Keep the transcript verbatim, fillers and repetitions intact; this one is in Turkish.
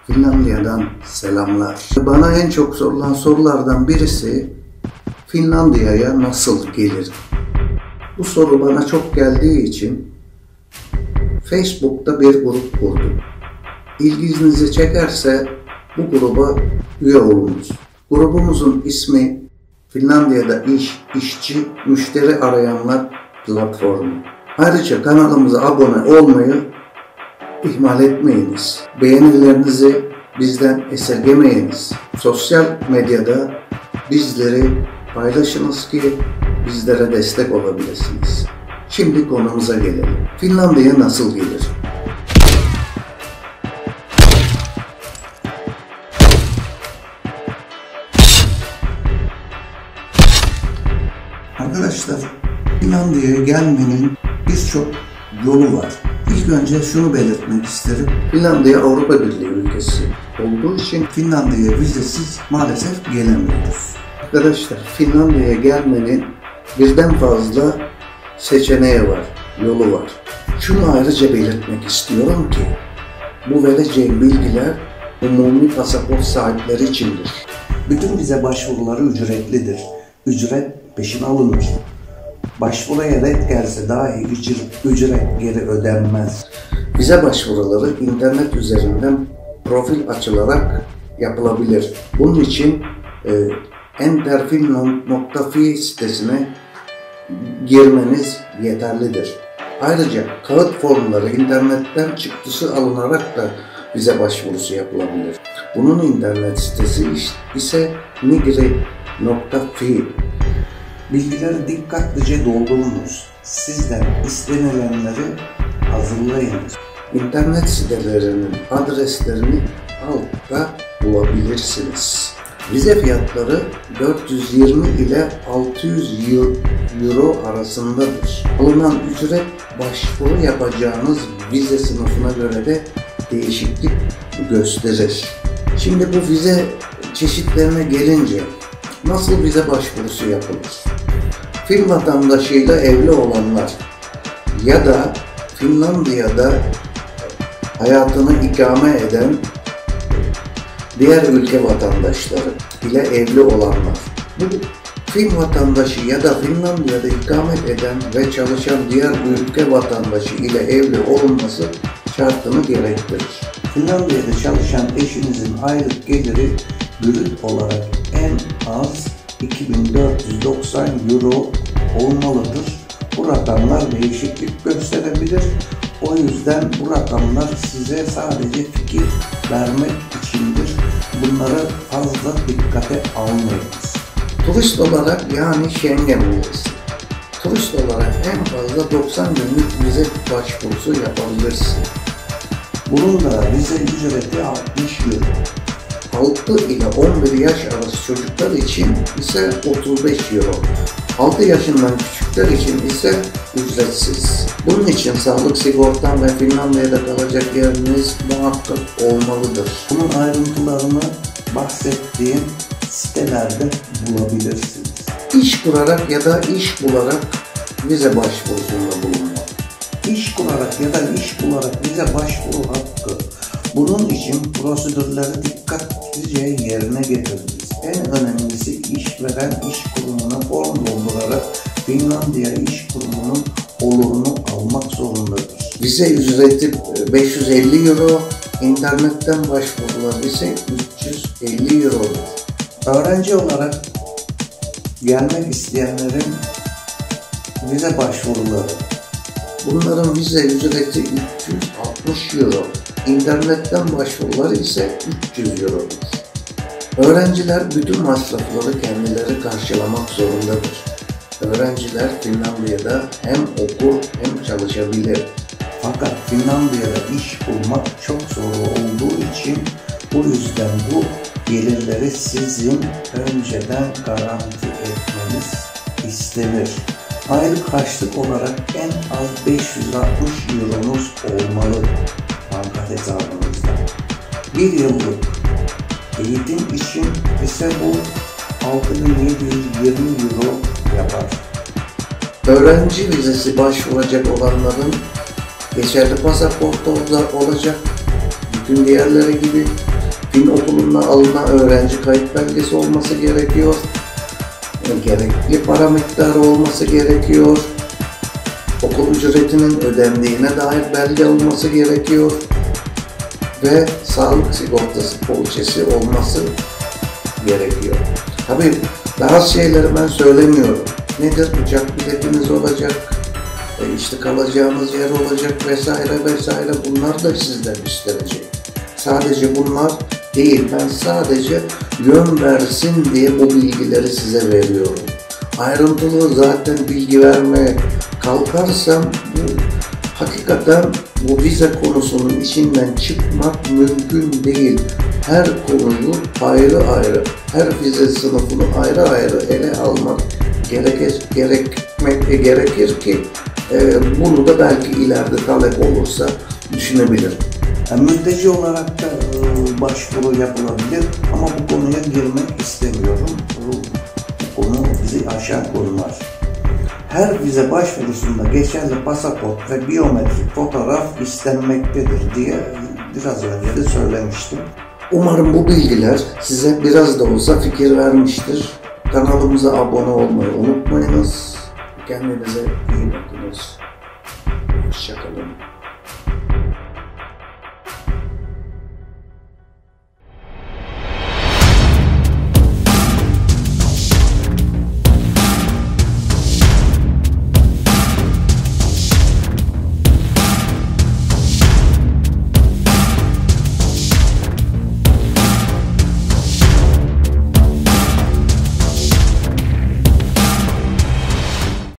Finlandiya'dan selamlar. Bana en çok sorulan sorulardan birisi Finlandiya'ya nasıl gelir? Bu soru bana çok geldiği için Facebook'ta bir grup kurdum. İlginizi çekerse bu gruba üye olunuz. Grubumuzun ismi Finlandiya'da iş, işçi, müşteri arayanlar platformu. Ayrıca kanalımıza abone olmayı ihmal etmeyiniz. Beğenilerinizi bizden esirgemeyiniz. Sosyal medyada bizleri paylaşınız ki bizlere destek olabilirsiniz. Şimdi konumuza gelelim. Finlandiya nasıl gelir? Arkadaşlar, Finlandiya'ya gelmenin birçok yolu var. İlk önce şunu belirtmek isterim. Finlandiya Avrupa Birliği ülkesi olduğu için Finlandiya'ya vizesiz maalesef gelemiyoruz. Arkadaşlar, Finlandiya'ya gelmenin birden fazla seçeneği var, yolu var. Şunu ayrıca belirtmek istiyorum ki bu vereceğim bilgiler umumi pasaport sahipleri içindir. Bütün vize başvuruları ücretlidir. Ücret peşin alınır. Başvuruya red gelse dahi ücret geri ödenmez. Vize başvuruları internet üzerinden profil açılarak yapılabilir. Bunun için e, enterfinland nokta fi sitesine girmeniz yeterlidir. Ayrıca kağıt formları internetten çıktısı alınarak da vize başvurusu yapılabilir. Bunun internet sitesi ise nigri nokta fi. Bilgileri dikkatlice doldurunuz. Sizden istenilenleri hazırlayınız. İnternet sitelerinin adreslerini altta bulabilirsiniz. Vize fiyatları dört yüz yirmi ile altı yüz euro arasındadır. Alınan ücret başvuru yapacağınız vize sınıfına göre de değişiklik gösterir. Şimdi bu vize çeşitlerine gelince nasıl vize başvurusu yapılır? Fin vatandaşıyla evli olanlar ya da Finlandiya'da hayatını ikame eden diğer ülke vatandaşları ile evli olanlar. Bu Fin vatandaşı ya da Finlandiya'da ikamet eden ve çalışan diğer ülke vatandaşı ile evli olunması şartını gerektirir. Finlandiya'da çalışan eşinizin aylık geliri brüt olarak en az iki bin dört yüz doksan euro olmalıdır. Bu rakamlar değişiklik gösterebilir. O yüzden bu rakamlar size sadece fikir vermek içindir. Bunları fazla dikkate almayınız. Turist olarak yani Schengen vizesi. Turist olarak en fazla doksan günlük vize başvurusu yapabilirsin. Bunun da vize ücreti altmış euro. altı ile on bir yaş arası çocuklar için ise otuz beş euro. altı yaşından küçükler için ise ücretsiz. Bunun için sağlık sigortan ve Finlandiya'da kalacak yeriniz muhakkak olmalıdır. Bunun ayrıntılarını bahsettiğim sitelerde bulabilirsiniz. İş kurarak ya da iş bularak vize başvurusunda bulunmak. İş kurarak ya da iş bularak vize başvuru hakkı. Bunun için prosedürleri dikkatlice yerine getiriniz. En önemlisi işveren iş kurumuna form doldurarak Finlandiya İş Kurumu'nun olurunu almak zorundadır. Vize ücreti beş yüz elli euro, internetten başvurular ise üç yüz elli eurodur. Öğrenci olarak gelmek isteyenlerin vize başvuruları. Bunların vize ücreti üç yüz altmış euro. İnternetten başvuruları ise üç yüz eurodur. Öğrenciler bütün masrafları kendileri karşılamak zorundadır. Öğrenciler Finlandiya'da hem okur hem çalışabilir. Fakat Finlandiya'da iş bulmak çok zor olduğu için bu yüzden bu gelirleri sizin önceden garanti etmeniz istenir. Aylık harçlık olarak en az beş yüz altmış euronuz olmalı banka hesabınızda. Bir yıllık eğitim için ise bu altı bin yedi yüz yirmi euro yapar. Öğrenci vizesi başvuracak olanların geçerli pasaportu olacak. Bütün diğerleri gibi din okuluna alınan öğrenci kayıt belgesi olması gerekiyor. Gerekli para miktarı olması gerekiyor. Okul ücretinin ödendiğine dair belge olması gerekiyor. Ve sağlık sigortası poliçesi olması gerekiyor. Tabii bazı şeyleri ben söylemiyorum. Nedir? Uçak biletiniz olacak, e işte kalacağınız yer olacak vesaire vesaire, bunlar da sizden üstlenecek. Sadece bunlar değil, ben sadece yön versin diye bu bilgileri size veriyorum. Ayrıntılı zaten bilgi vermeye kalkarsam bu, hakikaten bu vize konusunun içinden çıkmak mümkün değil. Her konuyu ayrı ayrı, her vize sınıfını ayrı ayrı ele almak gerekir, gerekmek, gerekir ki e, bunu da belki ileride talep olursa düşünebilirim. Yani mülteci olarak da e, başvuru yapılabilir ama bu konuya girmek istemiyorum. Bu, bu konu bizi aşan konular. Her vize başvurusunda geçerli pasaport ve biyometrik fotoğraf istenmektedir diye biraz önce de söylemiştim. Umarım bu bilgiler size biraz da olsa fikir vermiştir. Kanalımıza abone olmayı unutmayınız. Kendinize iyi bakınız. Hoşça kalın.